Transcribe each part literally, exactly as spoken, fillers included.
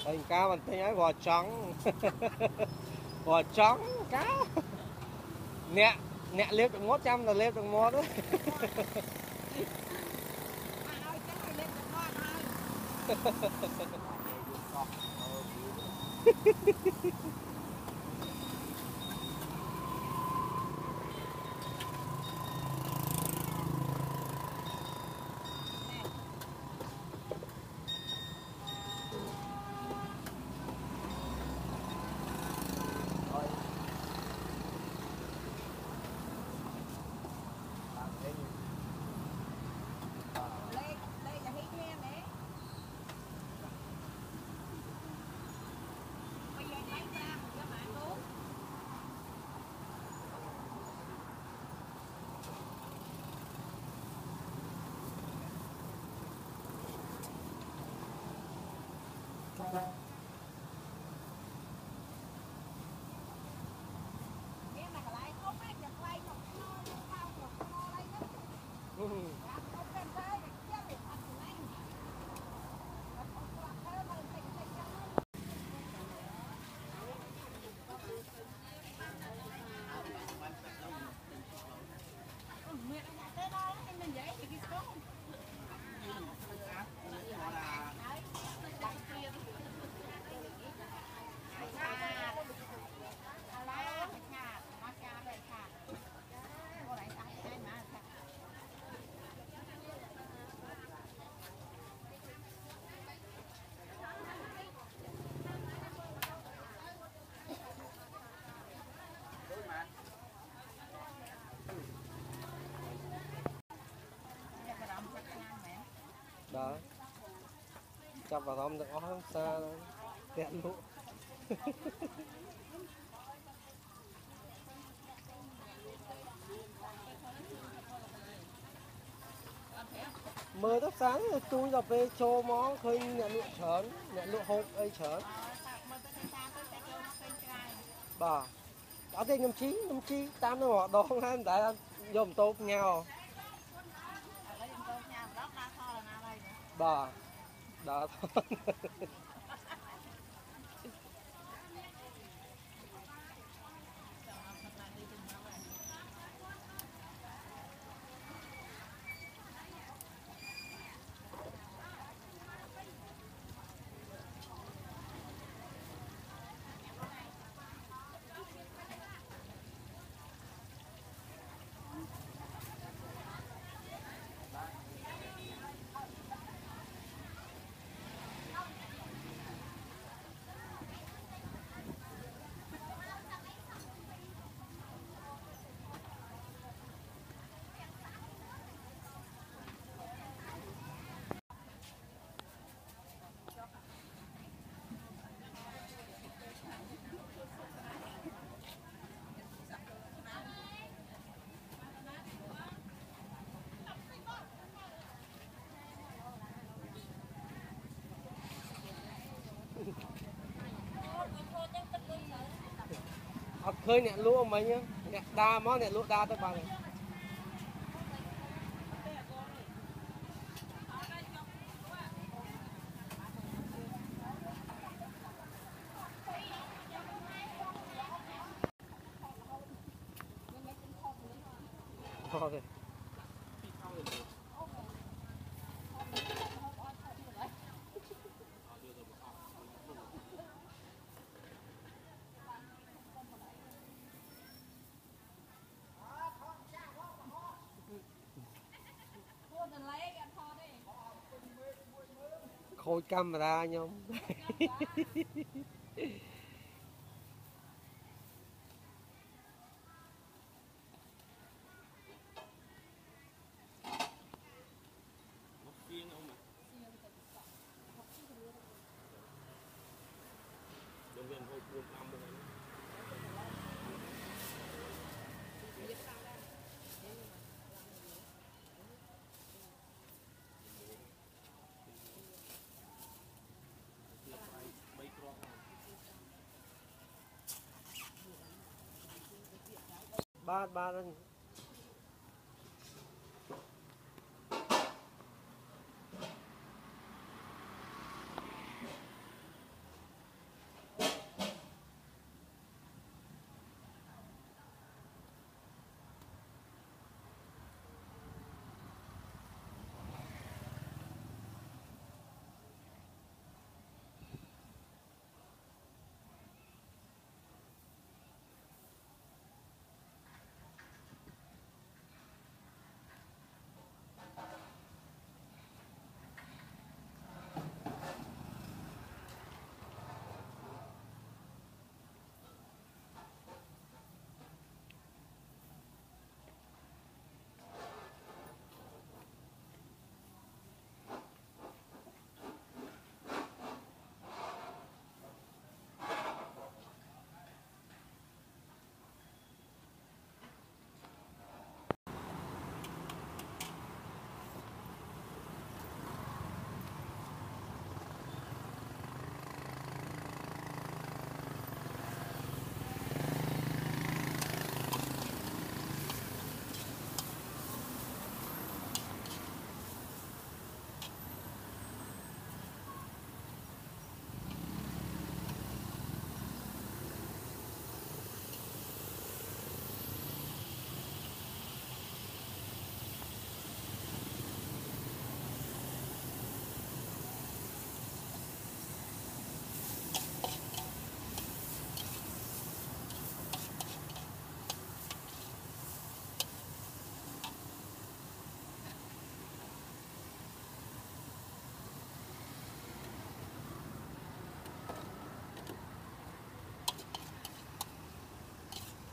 Hình cá mình thấy ấy bò trắng. Bò trắng cá. Nè, nè liếp được một trăm là liếp được một đó. Đó. Chọc vào không được ó xa tiện lụ. Mời tất sáng rồi tôi gặp về cho món khơi nhận lụa chớn, nhận lụa hộp ấy chớn. Bà. Đó thì nhầm chí, nhầm chí, tám nó đó không tại dùng tốt nhau. Bà. Đó thôi. Học khơi nè lúa mấy nhá, nè đa món nè lúa đa tới bằng. Thôi. Khôi camera nhông. Ba ba lên.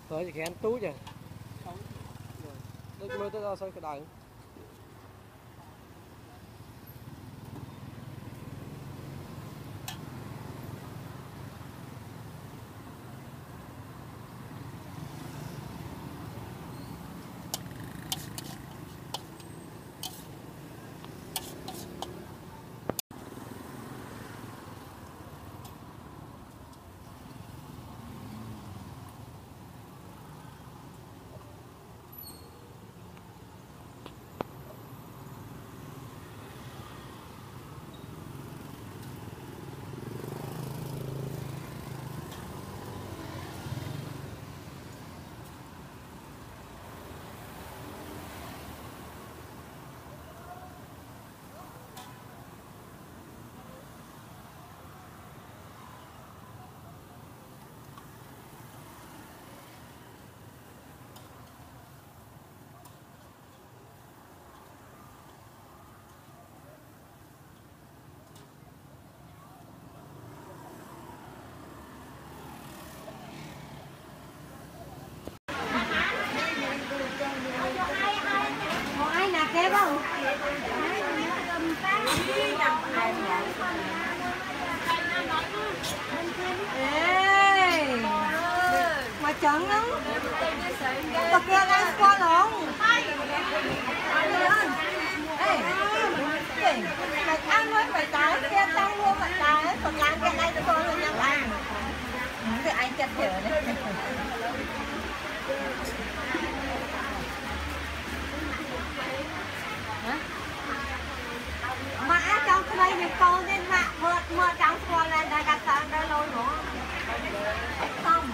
Rồi thì kén tú chứ. Đây mới tới ra sao cái đài. Kêu không? Ê, mà chọn lắm. Tập kia đang qua lộn. Ê, mày ăn với mày trái kia tăng luôn mày trái, còn làm cái này tôi luôn nha bạn. Cái anh chặt chở đấy. Mà trong cái này mình câu lên mạng mượt mượt trắng xua lên đây gạt sang đây lôi nữa xong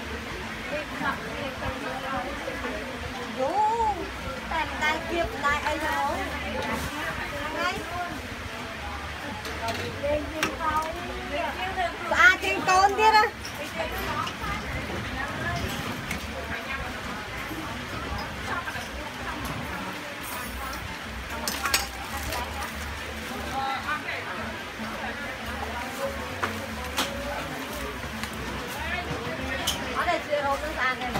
vô tại đây kịp lại ấy rồi ngay à trên con kia đó ô nước ăn đây nè.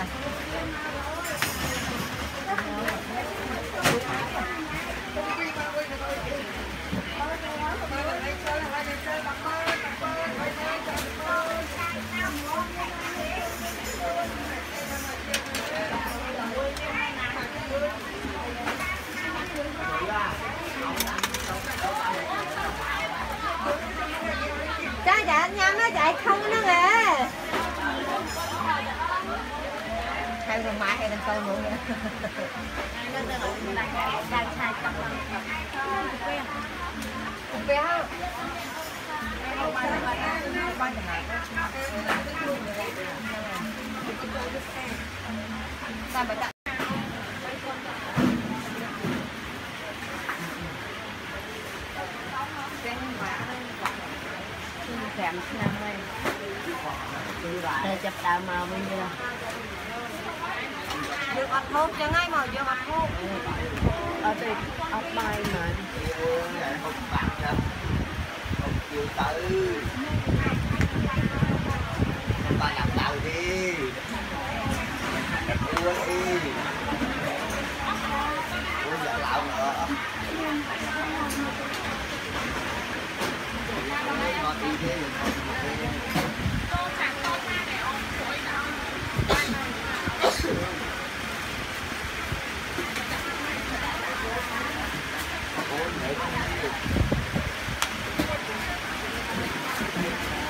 Cha dạ nha nó chạy không nữa kìa. Hay là mai hay là câu nữa nha. Đang sai cặp quen. Quen không? Sao vậy? Kèm năm đây. Để chụp tao màu bên kia. Dương ọt hốt cho ngay mà dương ọt hốt. Ở đây ọt bài mà. Không bạc đâu. Không chịu tự. Ba làm tàu đi. Ua đi. Ua giờ lạo nữa. Có tí thế rồi không thế. Hãy subscribe cho kênh Ghiền Mì Gõ để không bỏ lỡ những video hấp dẫn.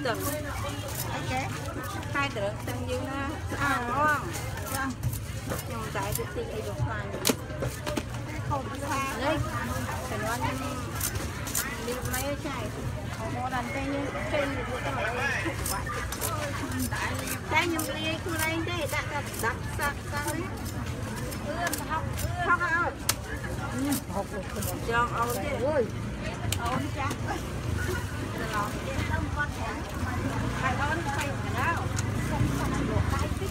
ตึงโอเคใครเดือดตึงยืนนะอ้าวง่วงยังใจจะตีไอ้ลูกฟันเขาเลยแต่ว่านี่มีไม่ใช่โมดันเต้ยังเต้นอยู่ตลอดเลยแต่ยังเรียกคืออะไรได้ดักดักดักสักสักเอื้อมทับทับเอาจองเอาดิเอาจ้ะจะลองเต้นต้มก้อนแข็งไปร้อนไปแล้วส่งส่งหลวงไปสิ